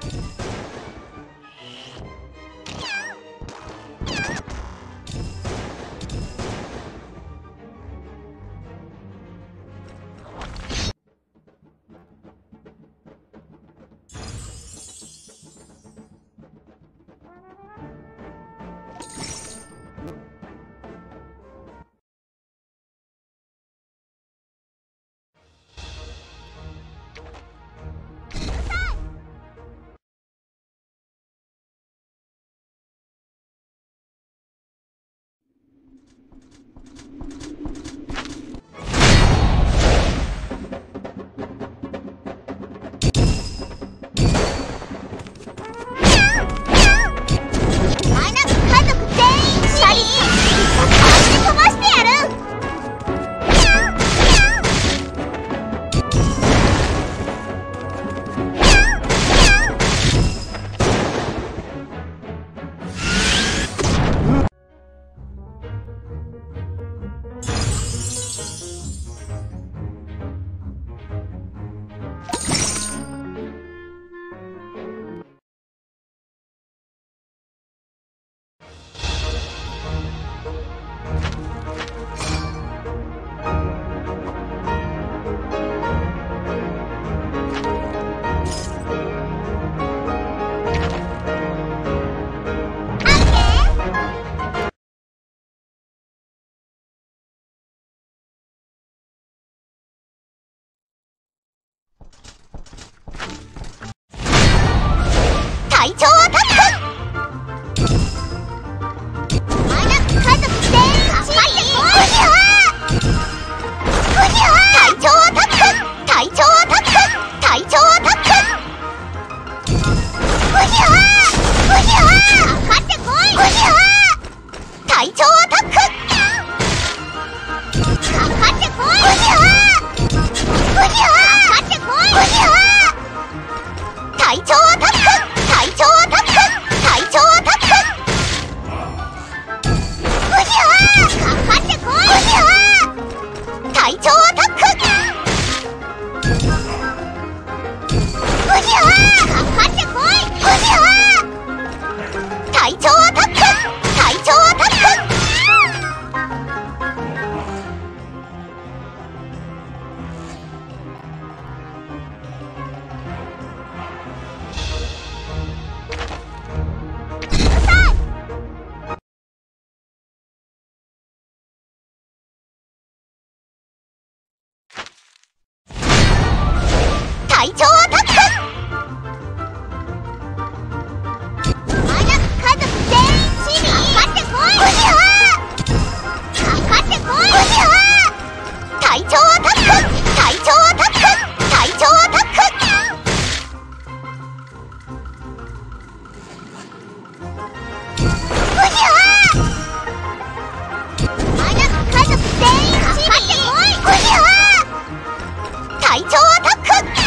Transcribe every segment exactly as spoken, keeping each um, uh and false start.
隊長アタック。まだ家族全員チーム隊長アタック。隊長アタック。隊長アタック。うひゃーうひゃーかかってこい。うひゃー隊長アタック。かかってこい。うひゃーうひゃーかかってこい。うひゃー隊長アタック。隊長アタック。隊長アタック。うひゃーかかってこい。うひゃー隊長アタック。うひゃーかかってこい。うひゃー隊長アタック。隊長アタック。隊長アタック。まだ家族全員チームかかってこい。うひゃーかかってこい。うひゃー隊長アタック。隊長アタック。隊長アタック。うひゃーまだ家族全員チームかかってこい。うひゃー隊長アタック。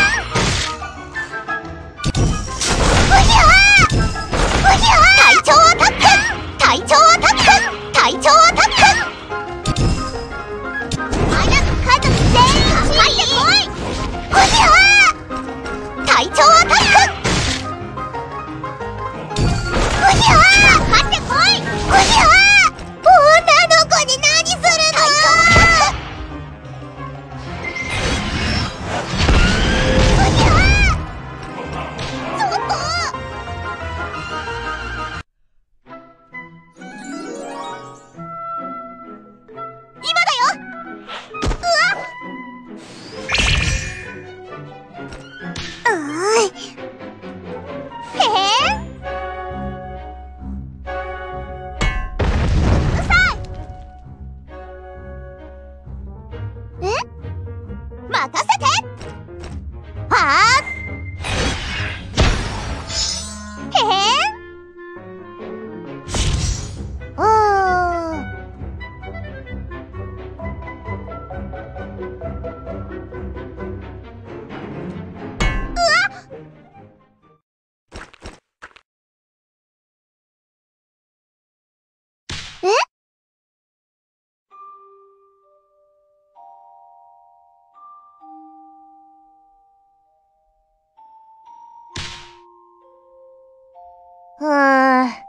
隊長アタック。隊長アタック。隊長アタック。まだ家族全員チームかかってこい。うひゃー隊長アタック。うひゃーかかってこい。うひゃー女の子に何するの。隊長アタック。うひゃーちょっと今だよ。うわっうーいへへんうさい。え任せて。はあへへんうーんえうーん。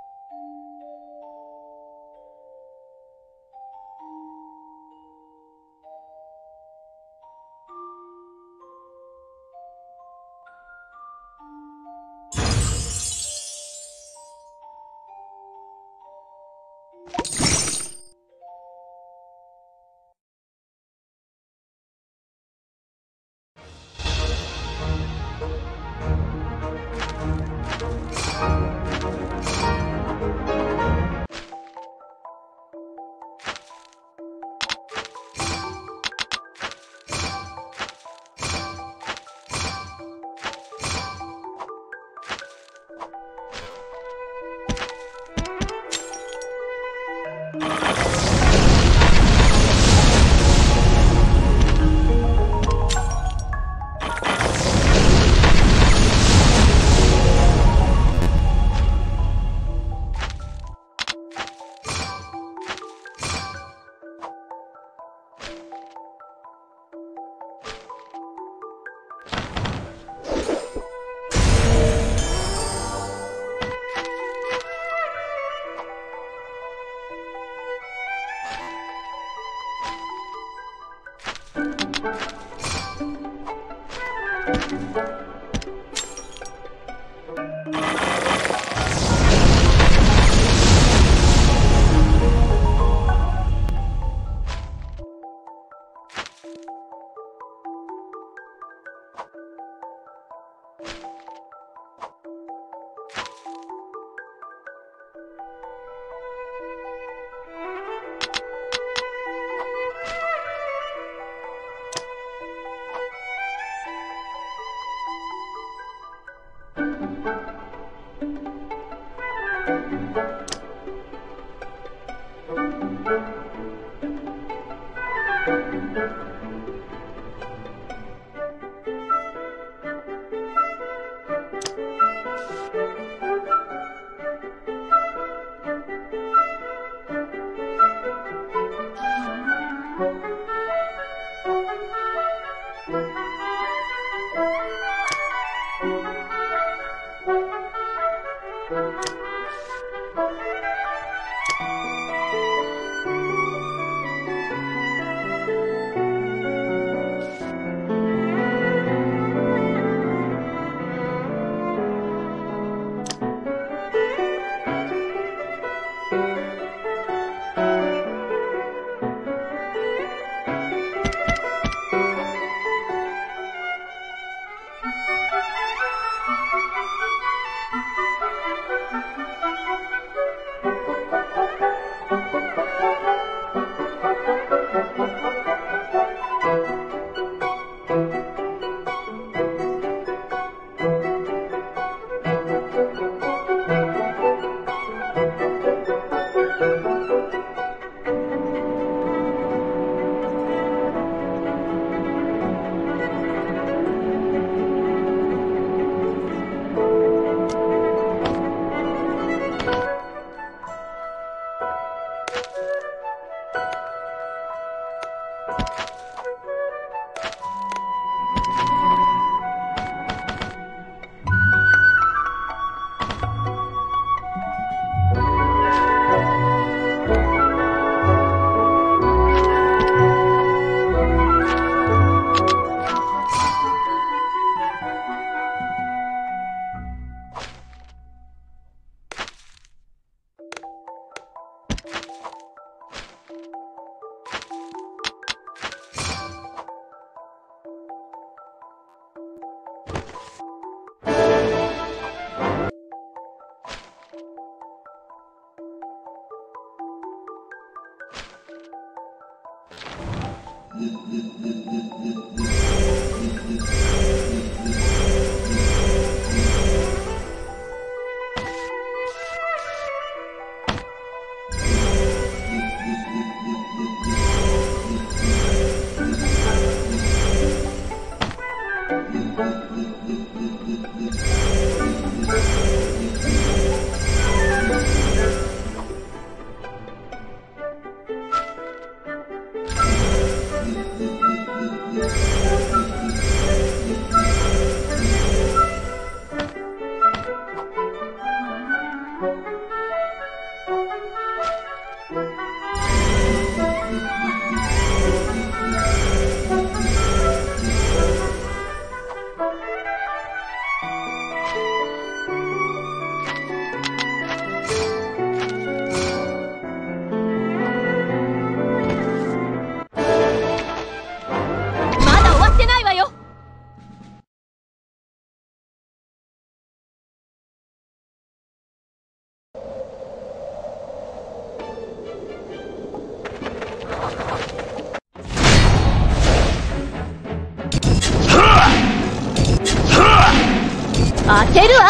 当てるわ。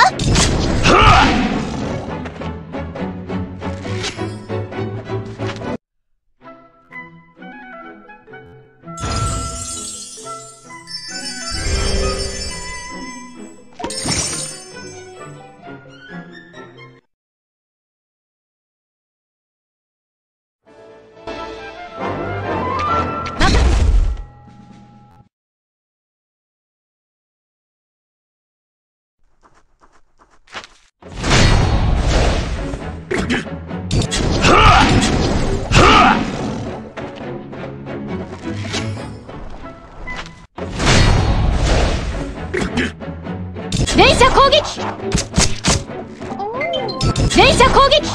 連射攻撃。連射攻撃。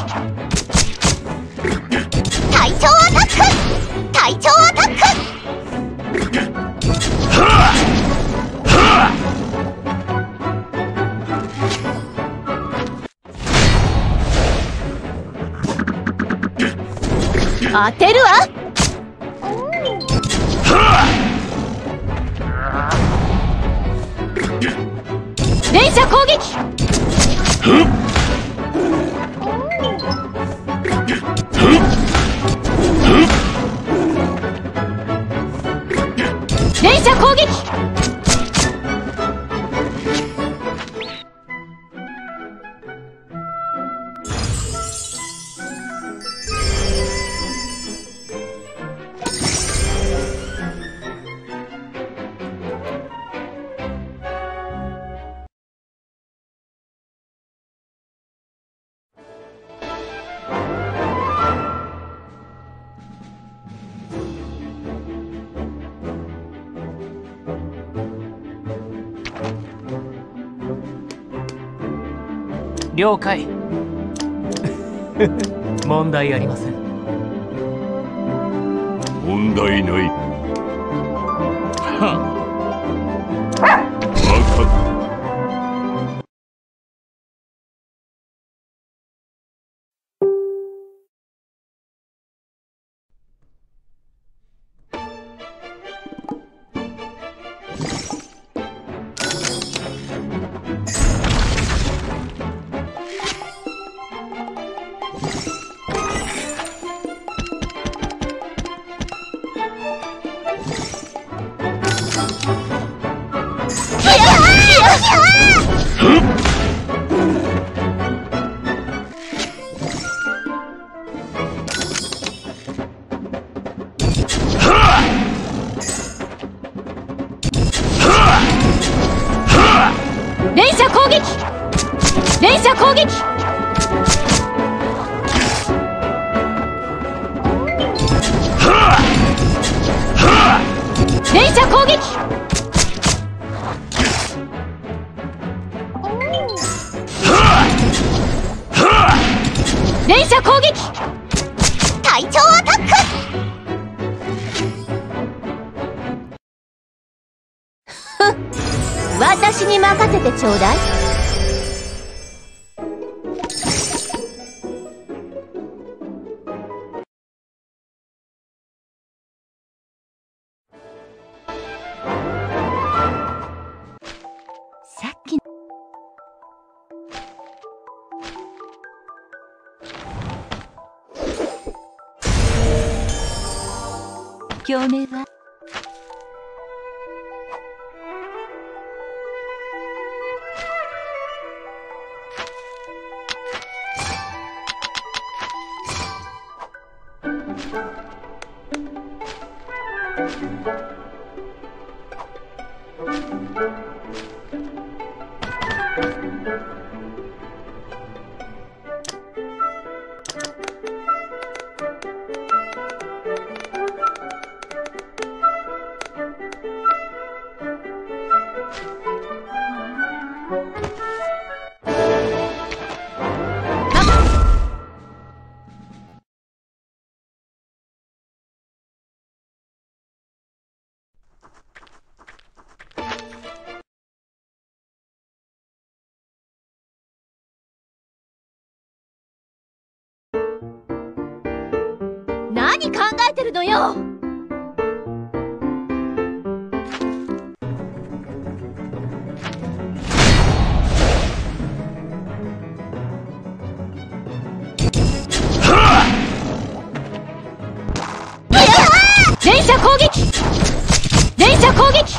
隊長アタック。隊長アタック。当てるわ。連射攻撃。連射攻撃。 了解。問題ありません。 問題ない。はっ。分かった。 連射攻撃。連射攻撃。連射攻撃。連射攻撃。隊長アタック。ふっ、私に任せてちょうだい。さっき共鳴は何考えてるのよ。 攻撃、連射攻撃。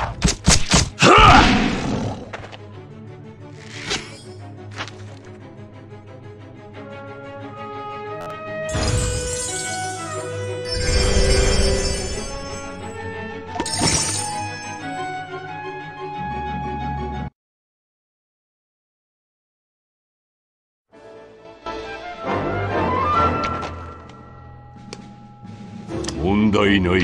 問題ない。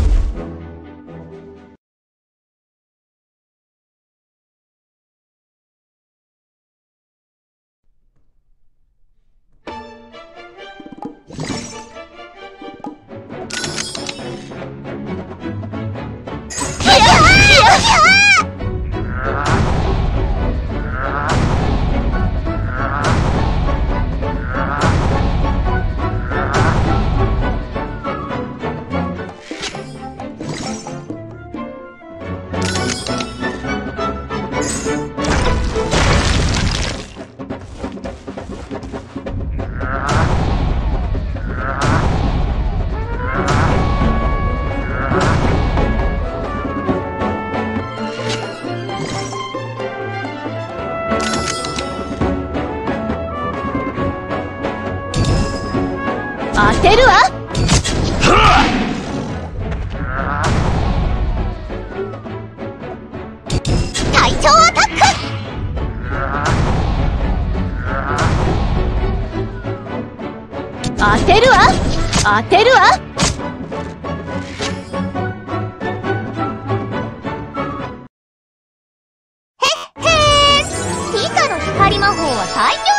当てるわ。 隊長アタック。 当てるわ。当てるわ。 へっへー、ピカの光魔法は最強なんだから。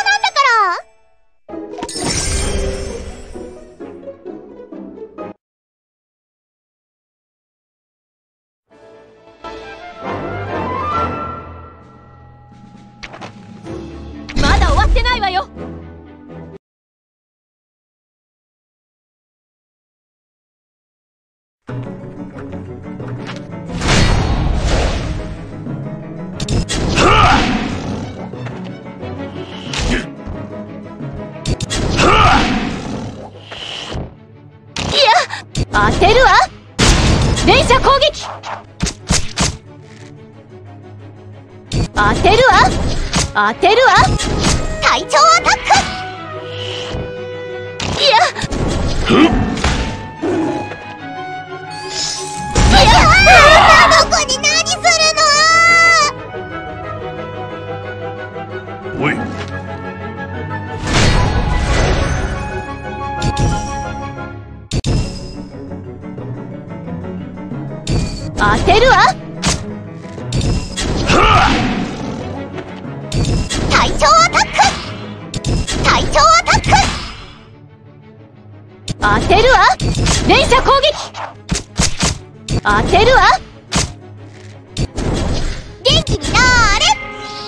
まだ終わってないわよ。当てるわ。連射攻撃。当てるわ。当てるわ。 隊長アタック。 いやいやあの子に何するの。 おい。 当てるわ。 隊長アタック。隊長アタック。 当てるわ。連射攻撃。当てるわ。 元気になーれ。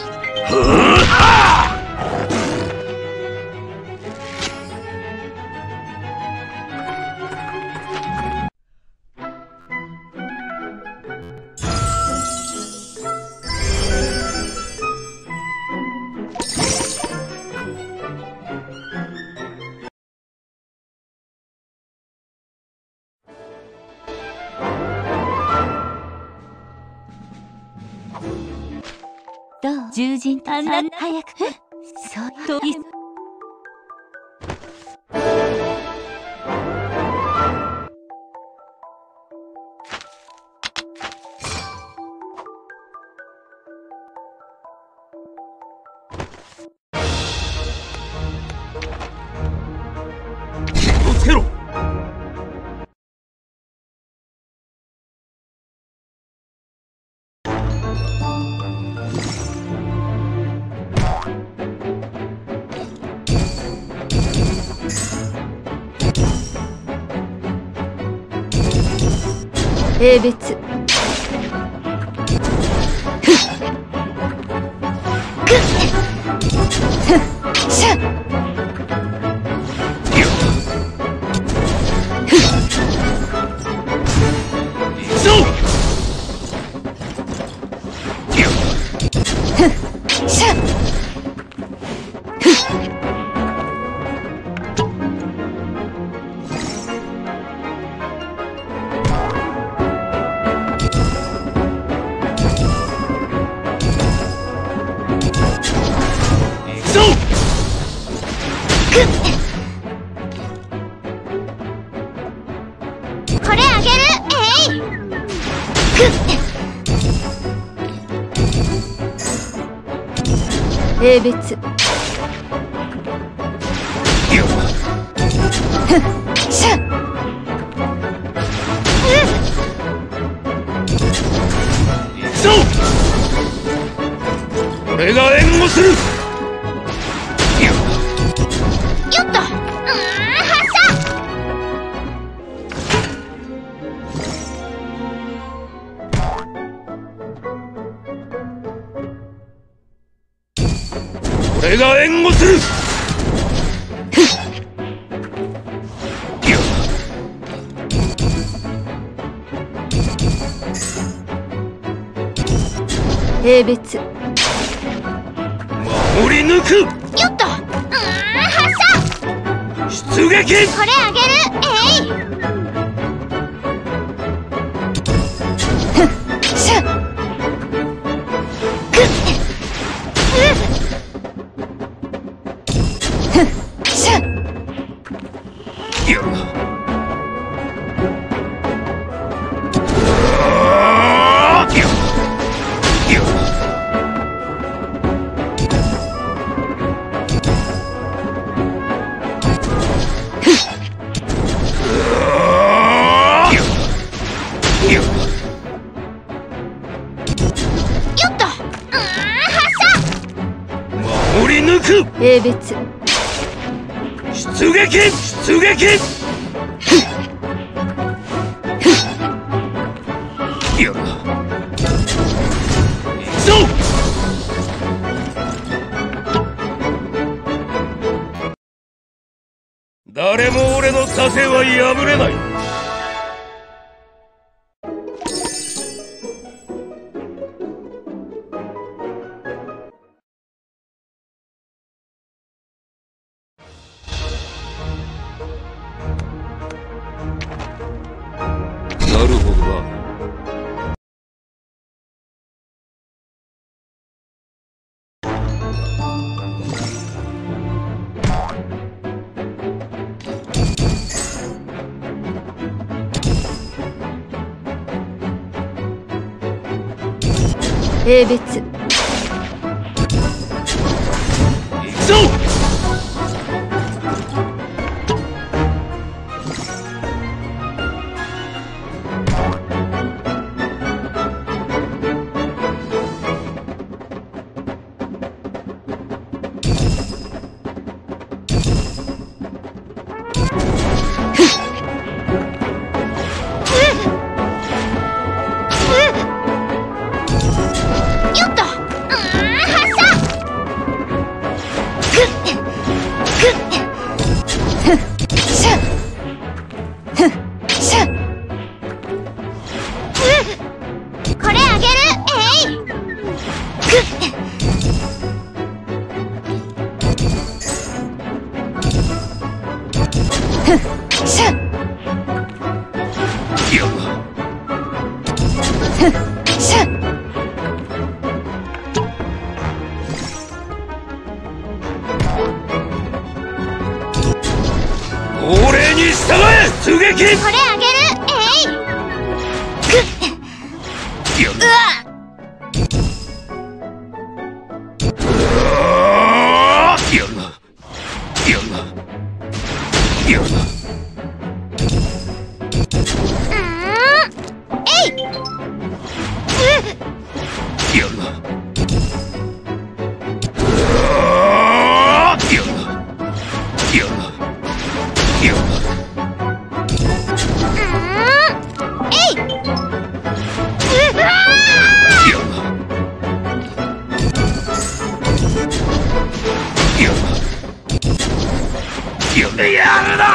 どう？獣人あんな早く。そういう。 気をつけろ。 英別。 これあげる。えい。 英別。 しゃ。 俺が援護する。 よっと。うーん、発射。 俺が援護する。 英別。 守り抜く。 よっと。うーん、発射。 出撃。 これあげる。えい。しゃ。くっ。しゃ。 よっ。 英別。 出撃。出撃。よっ。行くぞ。誰も俺の盾は破れない。なるほどな。 英別。 行くぞ。 これあげる。えい。しゃ。 よっ。 しゃ。 号令に従え。出撃。 これあげる。えい。 よっ。 うわ。 よっ。よっ。よっ。 うーん。えい。 よっ。よっ。よっ。よっ。 うーん。えい。うわー。 よっ。よっ。よっ。やるな。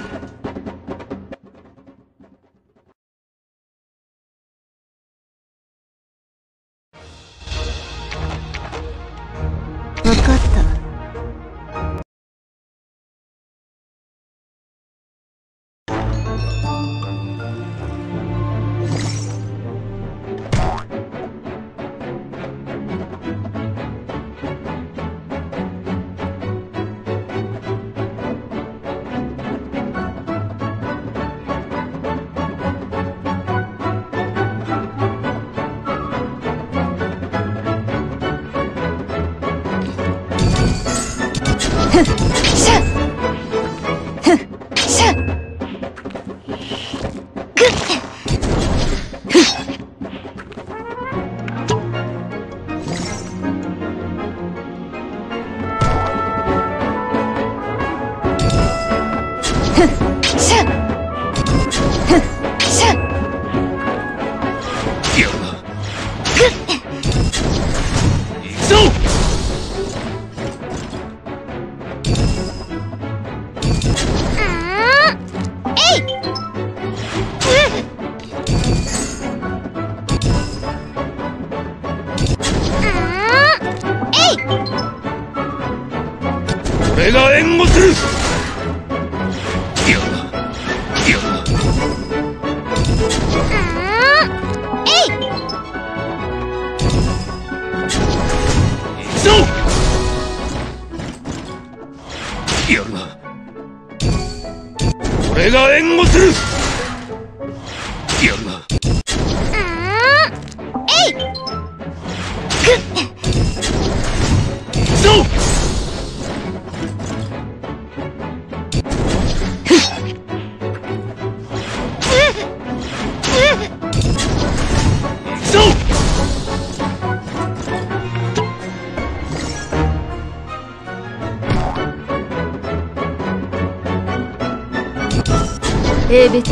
わかった。 しゃふんしゃぐっふんしゃふんしゃいやぐっ行くぞ。 えい俺が援護する。いやいやえい行くぞ。やるな。俺が援護する。やるな。 えい行くぞ。行くぞ。 英別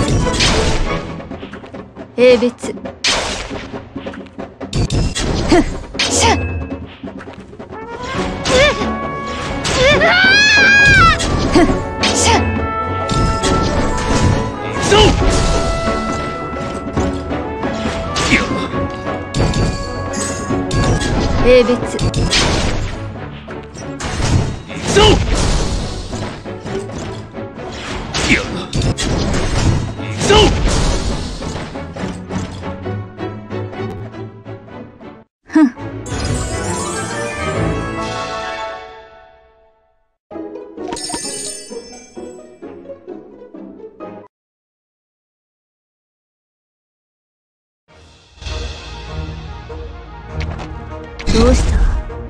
英別ふんしゃふんしゃ行くぞ。やるな。 英別行くぞ。やるな。行くぞ。 ふんどうした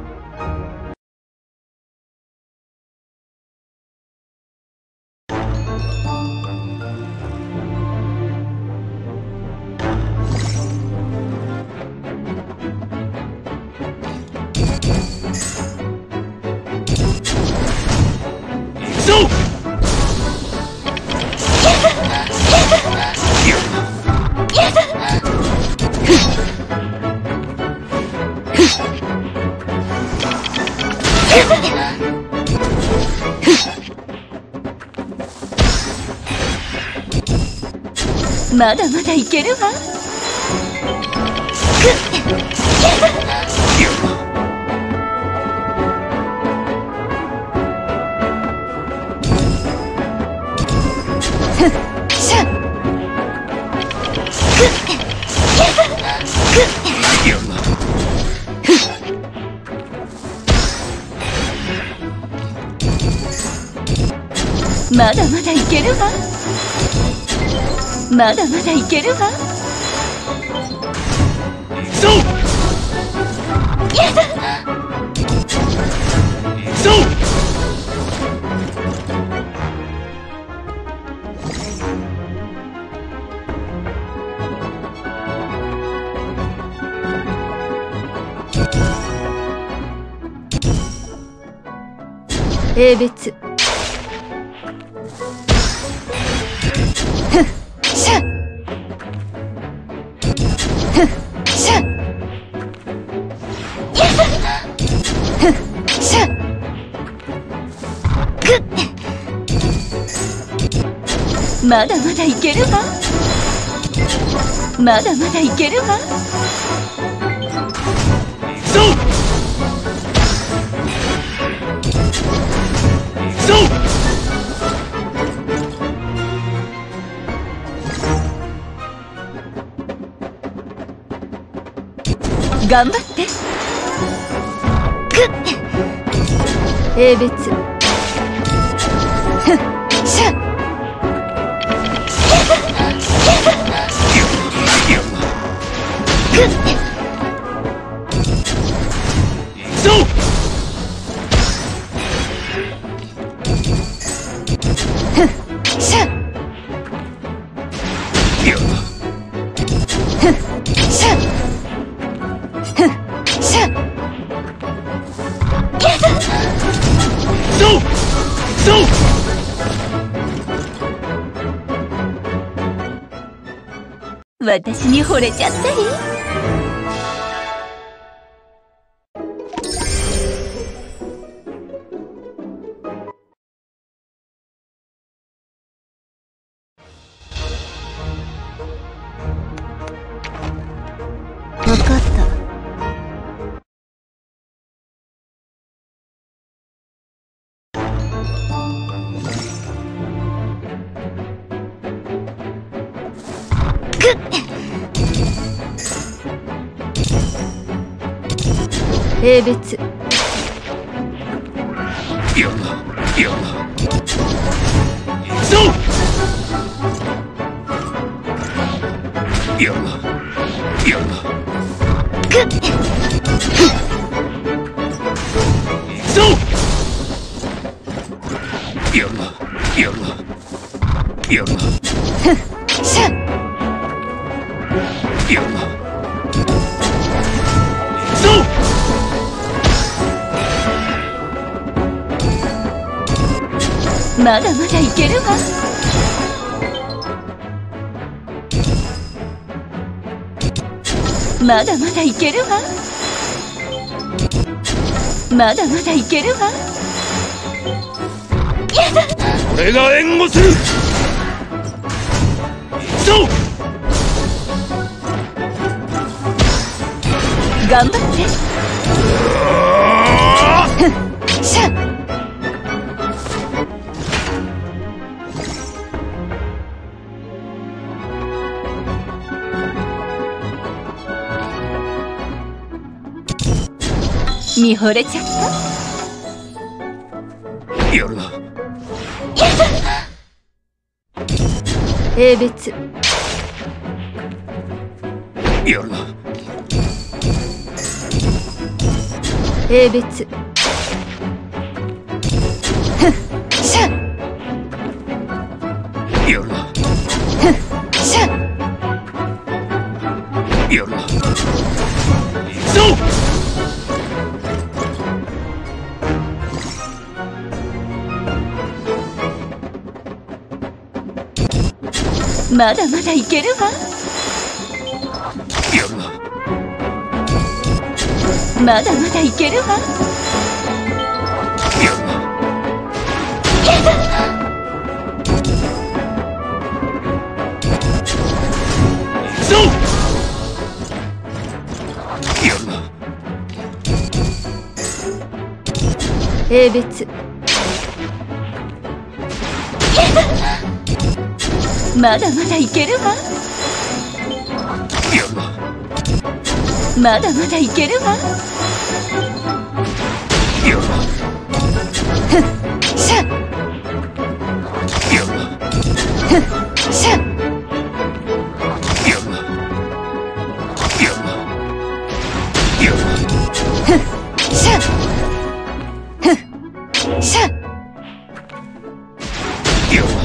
行くぞ。やるな。 まだまだいけるわやるな。 ふんしゃやるな。 まだまだいけるわまだまだいけるわ行くぞ。行くぞ。 英別ふんしゃふんしゃふんしゃぐっまだまだいけるわまだまだいけるわ行くぞ。行くぞ。 頑張ってぐっ英別ふんしゃぐっ行くぞ。 私に惚れちゃったり。分かった。並別。 やだやだ。行くぞ。やだやだ。行くぞ。やだやだやだ。 しゃっ。 やだ。行くぞ。 まだまだいけるわ。まだまだいけるわ。まだまだいけるわ。やだ。 俺が援護する。行くぞ。 頑張って。しゃっ。見惚れちゃった。 やるな。 並別。 やるな。 並別。しゃっ。 やるな。 しゃっ。 やるな。行くぞ。 まだまだいけるわ。 やるな。 まだまだいけるわ。 やるな。行くぞ。やるな。 並別。まだまだいけるわ。 やるな。 まだまだいけるわ。 やるな。 しゃっ。 やるな。 しゃっ。 やるな。やるな。やるな。 しゃっ。しゃっ。 やるな。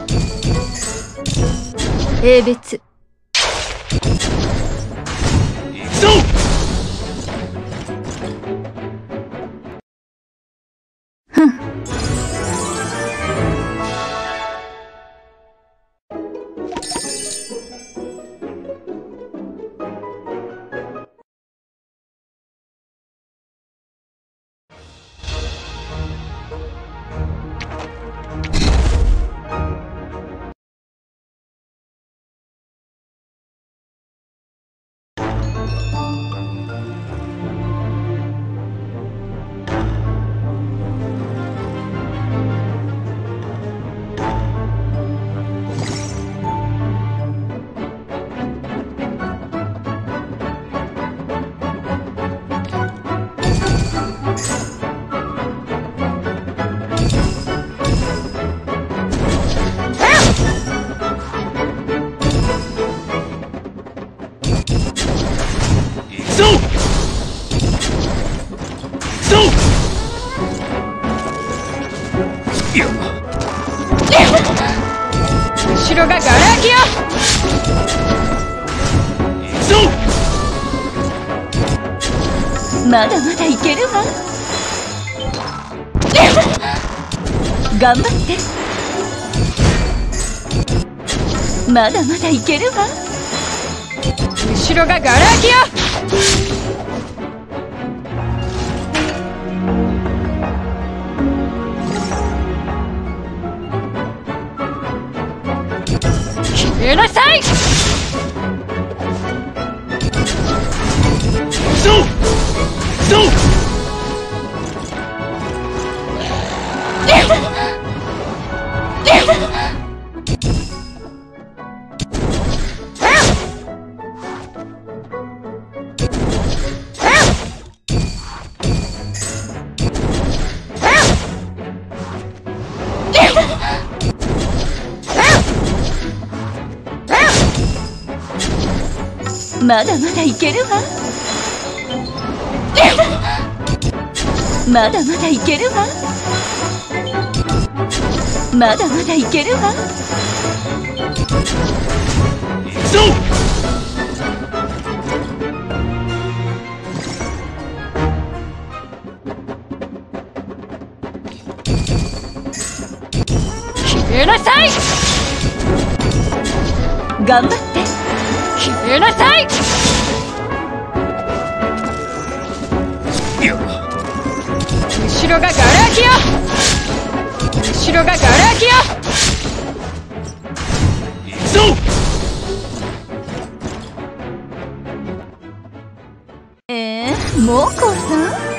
並別。 行くぞ。 ふん。後ろがガラ空きよ。 行くぞ。 まだまだいけるわ。 頑張って。まだまだいけるわ。後ろがガラ空きよ。決めなさい。 そうそうまだまだいけるわ。まだまだいけるわ。まだまだいけるわ。 そう決めなさい。頑張って。決めなさい。 いや、 後ろがガラ空きよ。後ろがガラ空きよ。 そうえー、もう降参？